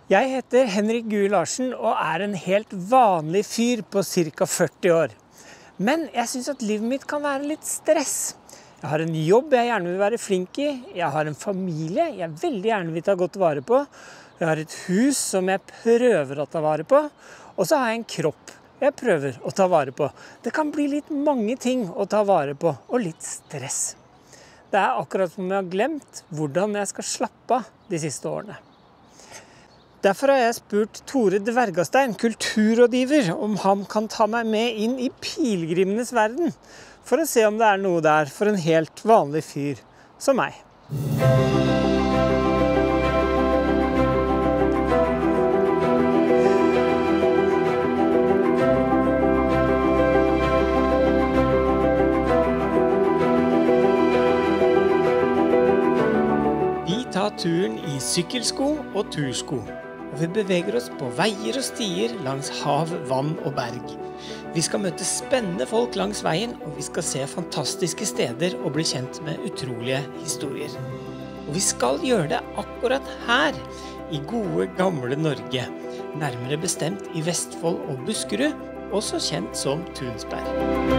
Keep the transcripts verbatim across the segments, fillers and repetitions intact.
Jeg heter Henrik Gue Larsen og er en helt vanlig fyr på ca førti år. Men jeg synes at livet mitt kan være litt stress. Jeg har en jobb jeg gjerne vil være flink i, jeg har en familie jeg veldig gjerne vil ta godt vare på, jeg har et hus som jeg prøver å ta vare på, og så har jeg en kropp jeg prøver å ta vare på. Det kan bli litt mange ting å ta vare på, og litt stress. Det er akkurat som jeg har glemt hvordan jeg skal slappe av de siste årene. Derfor har jeg spurt Tore Dvergastein, kulturrådgiver, om han kan ta meg med inn i pilgrimenes verden, for å se om det er noe der for en helt vanlig fyr som meg. Vi tar turen i sykkelsko og tursko. Og vi beveger oss på veier og stier langs hav, vann og berg. Vi skal møte spennende folk langs veien, og vi skal se fantastiske steder og bli kjent med utrolige historier. Og vi skal gjøre det akkurat her, i gode, gamle Norge. Nærmere bestemt i Vestfold og Buskerud, også kjent som Tunsberg.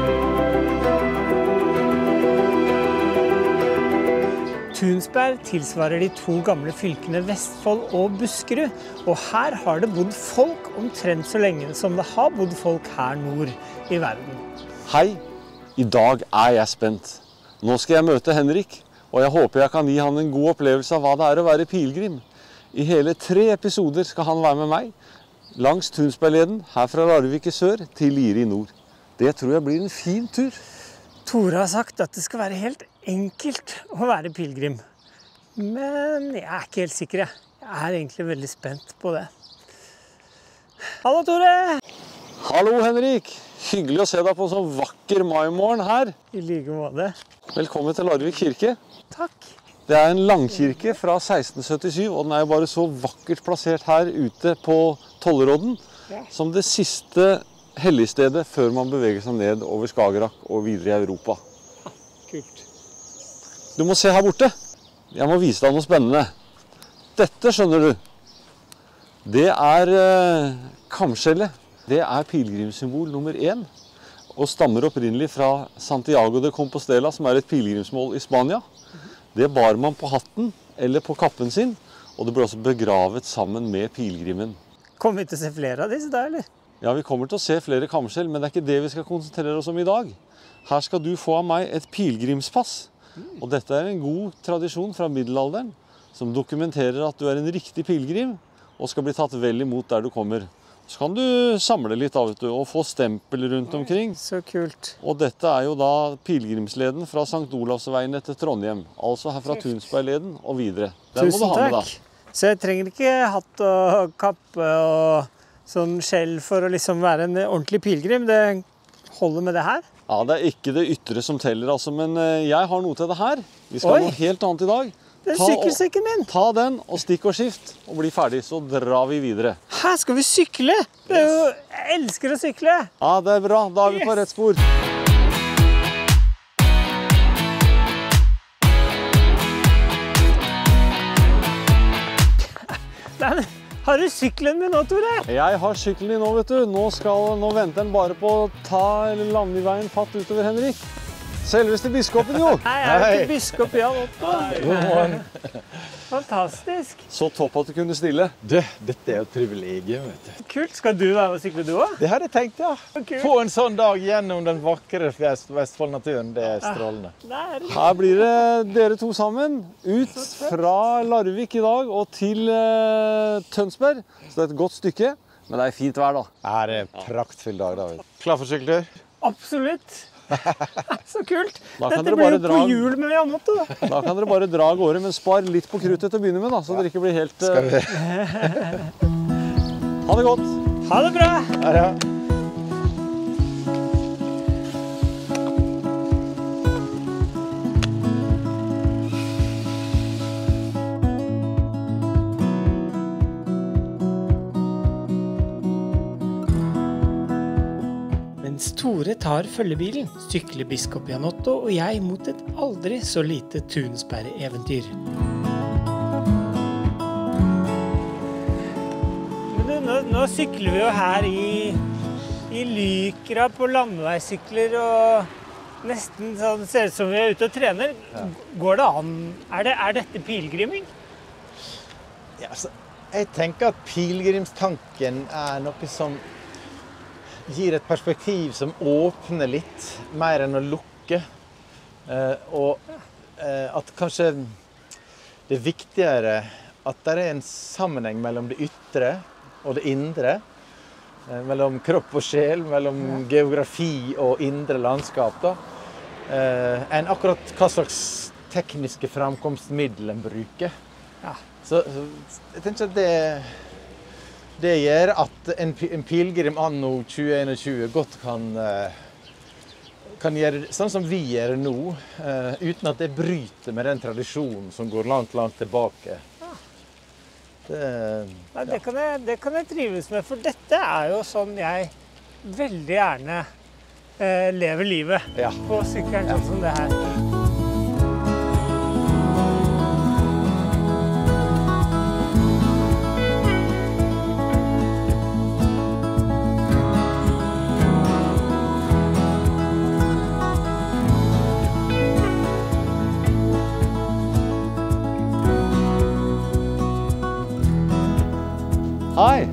Tunsberg tilsvarer de to gamle fylkene Vestfold og Buskerud, og her har det bodd folk omtrent så lenge som det har bodd folk her nord i verden. Hei, i dag er jeg spent. Nå skal jeg møte Henrik, og jeg håper jeg kan gi han en god opplevelse av hva det er å være pilgrim. I hele tre episoder skal han være med meg, langs Tunsbergleden, her fra Larvik i sør til Lier i nord. Det tror jeg blir en fin tur. Tore har sagt at det skal være helt enkelt å være pilgrim. Men jeg er ikke helt sikker. Jeg, jeg er egentlig veldig spent på det. Hallo, Tore! Hallo, Henrik! Hyggelig å se deg på en sånn vakker maimorgen her. I like måte. Velkommen til Larvik kirke. Takk. Det er en langkirke fra seksten syttisju, og den er jo bare så vakkert plassert her ute på Tollerodden, ja, som det siste helligstedet før man beveger seg ned over Skagerrak og videre i Europa. Ah, kult. Du må se her borte. Jeg må vise deg noe spennende. Dette skjønner du. Det er eh, kamskjellet. Det er pilgrimssymbol nummer én, og stammer opprinnelig fra Santiago de Compostela, som er et pilgrimsmål i Spania. Det bar man på hatten eller på kappen sin, og det ble også begravet sammen med pilgrimen. Kommer vi til å se flere av disse da, eller? Ja, vi kommer til å se flere kamskjell, men det er ikke det vi skal konsentrere oss om i dag. Her skal du få av meg et pilgrimspass. Og dette er en god tradisjon fra middelalderen, som dokumenterer at du er en riktig pilgrim, og skal bli tatt vel imot der du kommer. Så kan du samle litt av det, og få stempel rundt omkring. Så kult. Og dette er jo da pilgrimsleden fra Sankt Olavsveien til Trondheim. Altså her fra Tunsbergleden og videre. Den Tusen må du ha med takk. Så jeg trenger ikke hatt og kappe og sånn skjell for å liksom være en ordentlig pilgrim. Det holder med det her. Ja, det er ikke det ytre som teller, altså, men jeg har noe til det her. Vi skal Oi. Noe helt annet i dag. Det er Ta sykkelsekken min. Ta den og stikk og skift og bli ferdig, så drar vi videre. Her skal vi sykle. Det er jo, jeg elsker å sykle. Ja, det er bra. Da er vi på rett spor. Den, har du sykkelen min nå, Tore? Jeg har sykkelen din nå, vet du. Nå, skal, nå venter den bare på å ta landeveien fatt utover, Henrik. Selveste biskopen, jo. Hei, jeg er ikke biskop Jan Otto. God morgen. Fantastisk. Så topp at du kunne stille. Du, dette er jo et privilegium, vet du. Kult. Skal du være med å sykle du også? Det hadde jeg tenkt, ja. Kult. Få en sånn dag gjennom den vakre Vestfold-naturen, det er strålende. Der. Her blir det dere to sammen, ut fra Larvik i dag og til uh, Tønsberg. Så det er et godt stykke, men det er fint vær da. Ja, det er en praktfull dag, David. Klar for sykkeltur? Absolutt. Så kult. Da kan Dette dere blir bare jo dra- på jul med Jan Otto. Da kan dere bare dra av gårde, men spar litt på kruttet til å begynne med, da, så dere ikke blir helt... Skal vi? Uh... Ha det godt! Ha det bra! Ja, ja. Mens Tore tar følgebilen, sykler biskop Jan Otto og jeg mot et aldri så lite Tunsberg-eventyr. nå sykler vi jo her i, i Lykra på landeveissykler, og nesten sånn ser ut som vi er ute og trener. Ja. Går det an? Er, det, er dette pilgriming? Ja, altså, jeg tenker at pilgrimstanken er noe som gir et perspektiv som åpner litt, mer enn å lukke. Eh, og eh, at kanskje det er viktigere at det er en sammenheng mellom det ytre og det indre, eh, mellom kropp og sjel, mellom ja. geografi og indre landskap, da, eh, enn akkurat hva slags tekniske framkomstmiddel en bruker. Ja. Så, så jeg tenker at det Det gjør at en, en pilgrim anno tjue tjueen godt kan, kan gjøre sånn som vi gjør nå, uten at det bryter med den tradisjonen som går langt, langt tilbake. Ja. Det, Nei, det, kan jeg, det kan jeg trives med, for dette er jo sånn jeg veldig gjerne eh, lever livet ja. på sykkelen, sånn ja. som det her. Hei!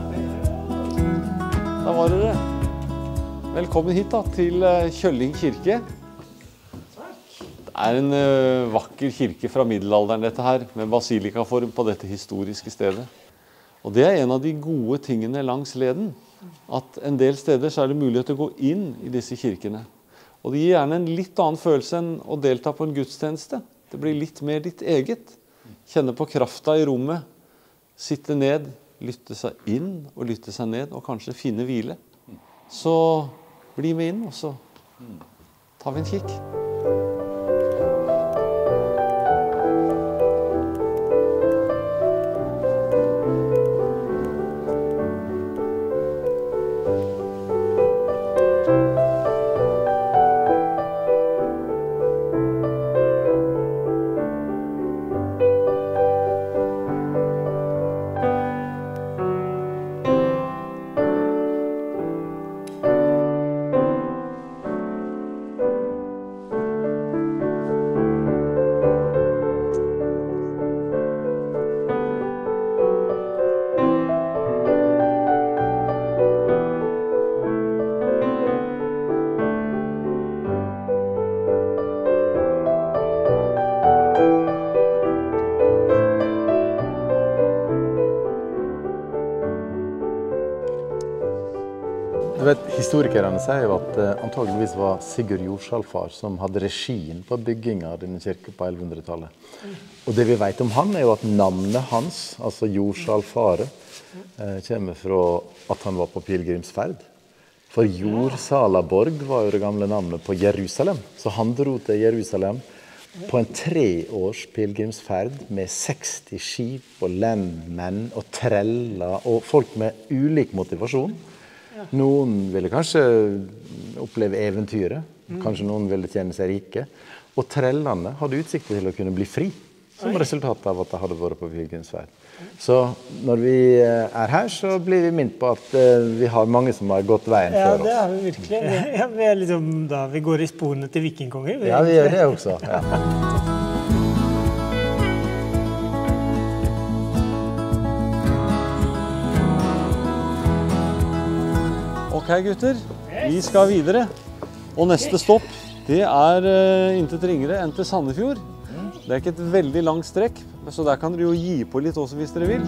Da var det det. Velkommen hit da, til Kjølling kirke. Det er en uh, vakker kirke fra middelalderen dette her, med basilikaform på dette historiske stedet. Og det er en av de gode tingene langs leden, at en del steder så er det mulighet til å gå inn i disse kirkene. Og det gir gjerne en litt annen følelse enn å delta på en gudstjeneste. Det blir litt mer ditt eget. Kjenne på krafta i rommet, sitte ned, lytte seg inn og lytte seg ned, og kanskje finne hvile. Så bli med inn, og så tar vi en kikk. Du vet, historikerne sier jo at uh, antageligvis var Sigurd Jorsalfar som hadde regien på byggingen av denne kirken på ellevehundretallet. Og det vi vet om han er jo at navnet hans, altså Jorsalfare, uh, kommer fra at han var på pilgrimsferd. For Jorsalaborg var jo det gamle navnet på Jerusalem. Så han dro til Jerusalem på en treårs pilgrimsferd med seksti skip og lendmenn og treller og folk med ulik motivasjon. Noen ville kanskje oppleve eventyret, kanskje noen ville tjene seg rike, og trellene hadde utsikt til å kunne bli fri, som resultat av at de hadde vært på pilgrimsferd. Så når vi er her, så blir vi minnet på at vi har mange som har gått veien ja, før oss. Ja, det har vi virkelig. Ja, vi, er liksom, da, vi går i sporene til vikingkonger. Ja, vi gjør det også. Ja. Ok, gutter. Vi skal videre. Og neste stopp, det er uh, intet ringere enn til Sandefjord. Det er ikke et veldig langt strekk, så der kan dere jo gi på litt også hvis dere vil.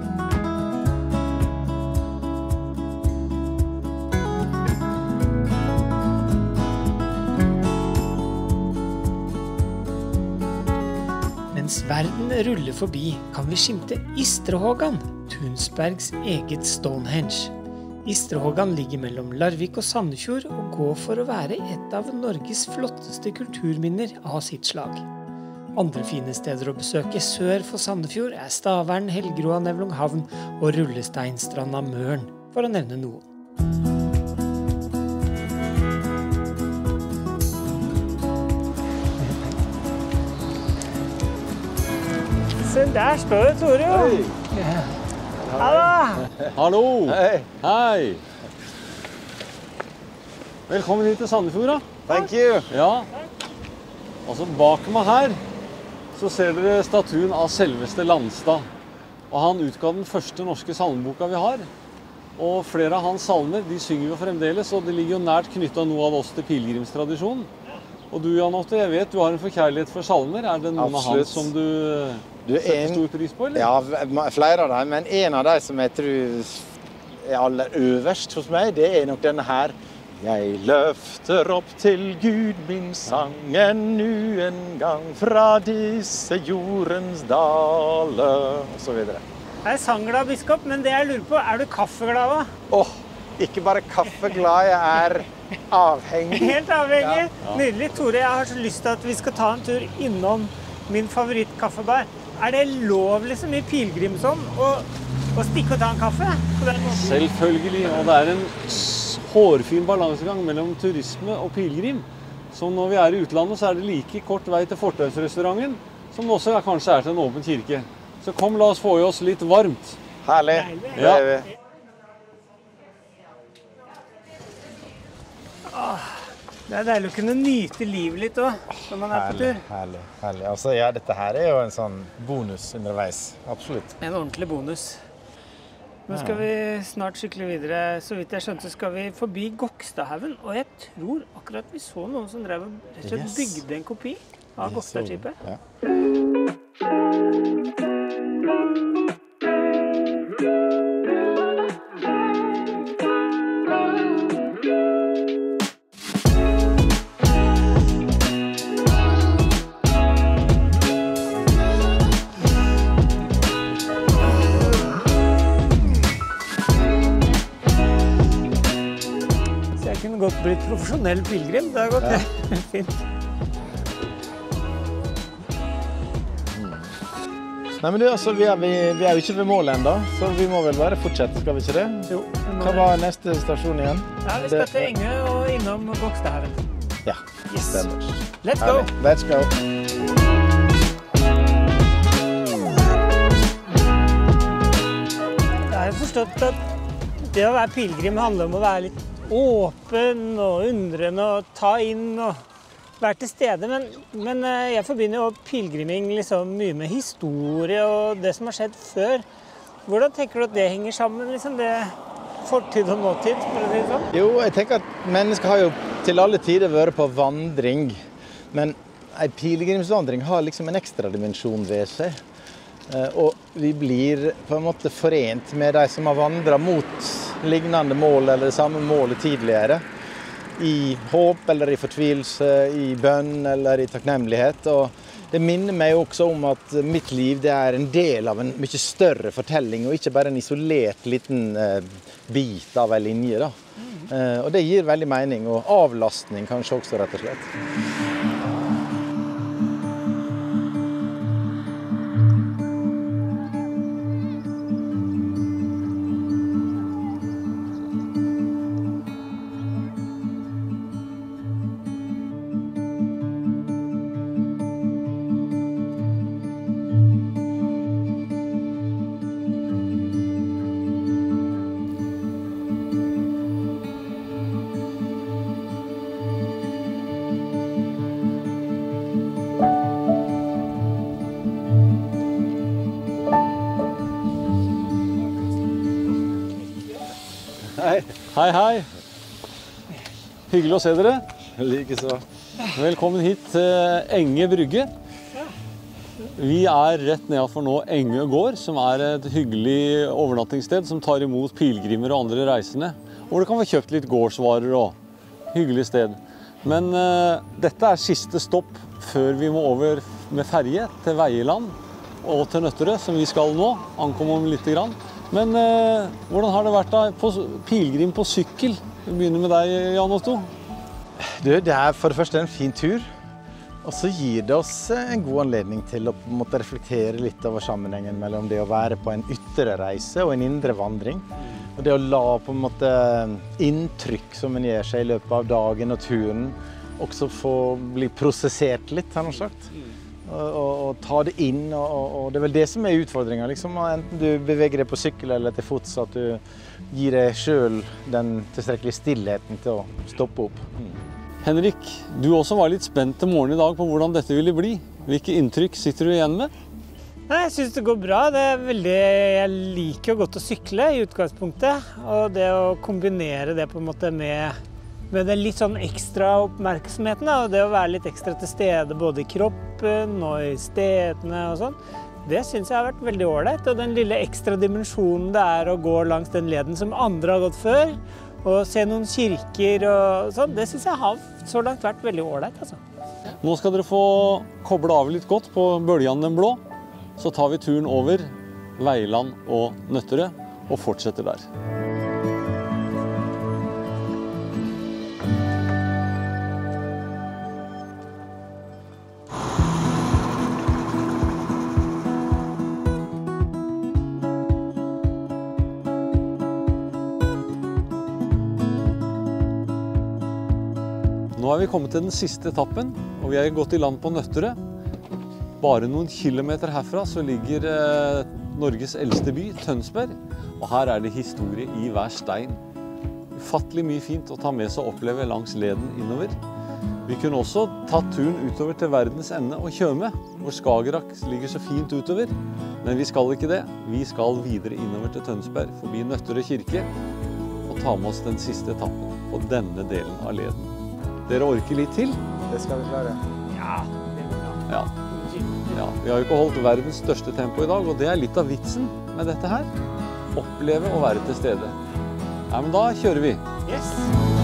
Mens verden ruller forbi, kan vi skimte Istrehågan, Tunsbergs eget Stonehenge. Istrehågan ligger mellom Larvik og Sandefjord og går for å være et av Norges flotteste kulturminner av sitt slag. Andre fine steder å besøke sør for Sandefjord er Stavern, Helgeroa, Nevlunghavn og Rullesteinstranda Møren, for å nevne noen. Se, der står det, Tore. Ja. Hallo, Hallo! Hei. Hei! Velkommen hit til Sandefjord, da. Thank you. Ja. Altså, bak meg her så ser dere statuen av selveste Landstad. Og han utga den første norske salmeboka vi har. Og flere av hans salmer, de synger jo fremdeles, og det ligger jo nært knyttet noe av oss til pilgrimstradisjonen. Og du, Jan Otto, jeg vet du har en forkjærlighet for salmer. Er det noen Absolutt. av hans som du, Du er setter en- stor pris på, eller? Ja, flere av dem, men en av dem som jeg tror er aller øverst hos meg, det er nok denne her. Jeg løfter opp til Gud min sang ennu en gang fra disse jordens daler, og så videre. Jeg er sangglad, biskop, men det jeg lurer på, er du kaffeglad da? Åh, ikke bare kaffeglad, jeg er avhengig. Helt avhengig. Nydelig. Tore, jeg har så lyst til at vi skal ta en tur innom min favorittkaffebar. Er det lov liksom i pilgrimsånd å, å stikke og ta en kaffe på den måten? Selvfølgelig, og det er en s- hårfin balansegang mellom turisme og pilgrim. Så når vi er i utlandet, så er det like kort vei til fortausrestauranten, som det også er, kanskje er til en åpen kirke. Så kom, la oss få i oss litt varmt. Herlig. Deilig. Det er vi. Det er deilig å kunne nyte livet litt også, når man er på Herlig, tur. herlig, herlig. Altså, ja, dette her er jo en sånn bonus underveis. Absolutt. En ordentlig bonus. Nå skal vi snart sykle videre. Så vidt jeg skjønte, skal vi forbi Gokstadhaugen. Og jeg tror akkurat vi så noen som drev og rett og slett Yes. bygde en kopi av Gokstadskipet. Ja. Så jeg kunne godt blitt profesjonell pilgrim. Det har gått helt fint. Nei, men du, altså, vi er, vi, vi er jo ikke ved målet enda, så vi må vel bare fortsette, skal vi ikke det? Jo. Hva var neste stasjon igjen? Ja, vi skal til Engø og innom Gokstadhaugen. Ja, Yes. stemmer. Let's go! Herlig. Let's go. Jeg har jo forstått at det å være pilgrim handler om å være litt åpen og undrende og ta inn og være til stede. Men, men eh, jeg forbinder jo pilgriming liksom mye med historie og det som har skjedd før. Hvordan tenker du at det henger sammen, liksom det fortid og nåtid? For å si det sånn? Jo, jeg tenker at mennesker har jo til alle tider vært på vandring, men en pilgrimsvandring har liksom en ekstra dimensjon ved seg. Eh, Og vi blir på en måte forent med de som har vandret mot lignende mål eller det samme målet tidligere. I håp eller i fortvilelse, i bønn eller i takknemlighet. Og det minner meg også om at mitt liv det er en del av en mye større fortelling, og ikke bare en isolert liten eh, bit av en linje. Da. Eh, og det gir veldig mening, og avlastning kanskje også, rett og slett. Hei. Hei, hei. Hyggelig å se dere. Likeså. Velkommen hit til Enge brygge. Vi er rett nedenfor nå Engø gård, som er et hyggelig overnattingssted som tar imot pilgrimer og andre reisende. Hvor det kan få kjøpt litt gårdsvarer og hyggelig sted. Men uh, dette er siste stopp før vi må over med ferje til Veieland og til Nøtterøy, som vi skal nå. Ankomme om litt grann. Men uh, hvordan har det vært da på pilgrim på sykkel? Vi begynner med deg, Jan Otto. Du, det er for det første en fin tur, og så gir det oss en god anledning til å på en måte reflektere litt over sammenhengen mellom det å være på en ytre reise og en indre vandring. Og det å la på en måte inntrykk som en gjør seg i løpet av dagen og turen, også få bli prosessert litt, har man sagt. Og, og, og ta det inn, og, og, og det er vel det som er utfordringen, liksom. Enten du beveger deg på sykkel eller til fots, at du gir deg selv den tilstrekkelige stillheten til å stoppe opp. Mm. Henrik, du også var litt spent til morgen i dag på hvordan dette ville bli. Hvilke inntrykk sitter du igjen med? Nei, jeg synes det går bra. Det er veldig, jeg liker jo godt å sykle i utgangspunktet. Og det å kombinere det på en måte med, med den litt sånn ekstra oppmerksomheten, da, og det å være litt ekstra til stede både i kroppen og i stedene og sånn, det synes jeg har vært veldig ålreit. Og den lille ekstra dimensjonen det er å gå langs den leden som andre har gått før, og se noen kirker og sånn, det synes jeg har så langt vært veldig ålreit, altså. Nå skal dere få koble av litt godt på Bøljan den blå. Så tar vi turen over Veiland og Nøtterøy og fortsetter der. Nå er vi kommet til den siste etappen, og vi er gått i land på Nøtterøy. Bare noen kilometer herfra så ligger eh, Norges eldste by, Tønsberg, og her er det historie i hver stein. Ufattelig mye fint å ta med seg og oppleve langs leden innover. Vi kunne også tatt turen utover til verdens ende og Tjøme, hvor Skagerrak ligger så fint utover. Men vi skal ikke det. Vi skal videre innover til Tønsberg, forbi Nøtterøy kirke, og ta med oss den siste etappen på denne delen av leden. Dere orker litt til? Det skal vi klare. Ja, det går bra. Ja. Ja, vi har jo ikke holdt verdens største tempo i dag, og det er litt av vitsen med dette her. Oppleve å være til stede. Ja, men da kjører vi. Yes!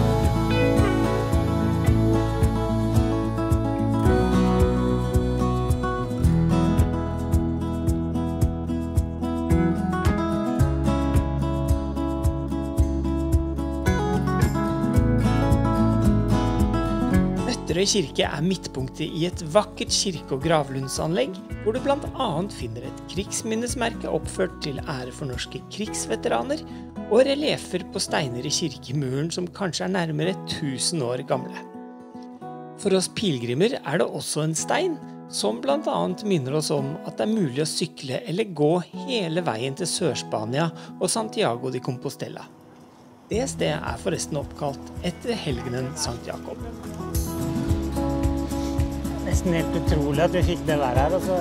Nøtterøy kirke er midtpunktet i et vakkert kirke- og gravlundsanlegg, hvor du blant annet finner et krigsminnesmerke oppført til ære for norske krigsveteraner, og reliefer på steiner i kirkemuren som kanskje er nærmere tusen år gamle. For oss pilgrimer er det også en stein, som blant annet minner oss om at det er mulig å sykle eller gå hele veien til Sør-Spania og Santiago de Compostela. Det stedet er forresten oppkalt etter helgenen Sankt Jakob. Nesten helt utrolig at vi fikk det være her. Altså.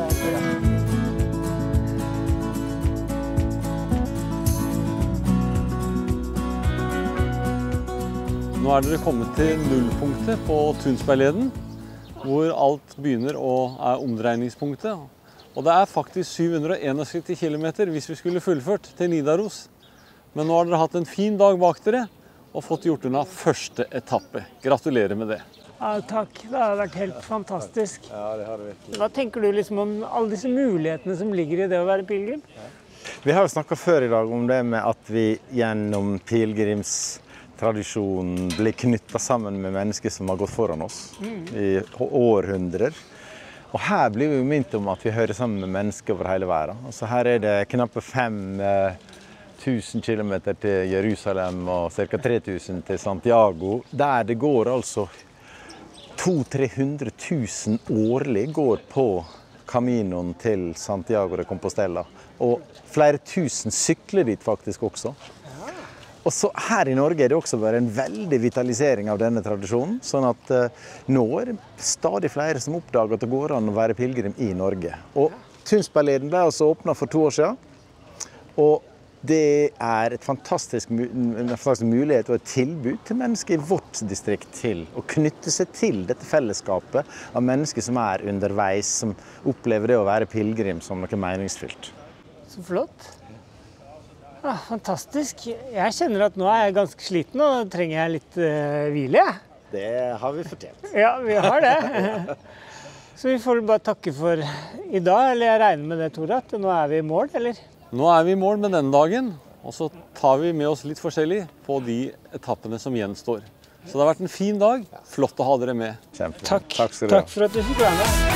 Nå er dere kommet til nullpunktet på Tunsbergleden, hvor alt begynner og er omdreiningspunktet. Og det er faktisk syv hundre og syttién kilometer hvis vi skulle fullført til Nidaros. Men nå har dere hatt en fin dag bak dere og fått gjort unna første etappe. Gratulerer med det. Ja, takk. Det har vært helt fantastisk. Ja, det har det virkelig. Hva tenker du liksom om alle disse mulighetene som ligger i det å være pilgrim? Vi har jo snakket før i dag om det med at vi gjennom pilgrimstradisjonen blir knyttet sammen med mennesker som har gått foran oss mm. i århundrer. Og her blir vi minnet om at vi hører sammen med mennesker over hele verden. Altså her er det knappe fem tusen kilometer til Jerusalem og ca tre tusen til Santiago, der det går altså to-til tre hundre tusen årlig går på Caminoen til Santiago de Compostela. Og flere tusen sykler dit faktisk også. Og så her i Norge er det også bare en veldig vitalisering av denne tradisjonen, sånn at uh, nå er det stadig flere som oppdager at det går an å være pilgrim i Norge. Og Tunsbergleden ble altså åpnet for to år siden, og det er et fantastisk, en fantastisk mulighet og et tilbud til mennesker i vårt distrikt til å knytte seg til dette fellesskapet av mennesker som er underveis, som opplever det å være pilgrim som noe meningsfylt. Så flott. Ja, fantastisk. Jeg kjenner at nå er jeg ganske sliten og trenger jeg litt uh, hvile. Det har vi fortjent. Ja, vi har det. Så vi får bare takke for i dag, eller jeg regner med det, Tore, at nå er vi i mål, eller? Nå er vi i mål med denne dagen, og så tar vi med oss litt forskjellig på de etappene som gjenstår. Så det har vært en fin dag. Flott å ha dere med. Kjempe. Takk. Takk skal du ha. Takk for at du fikk være med.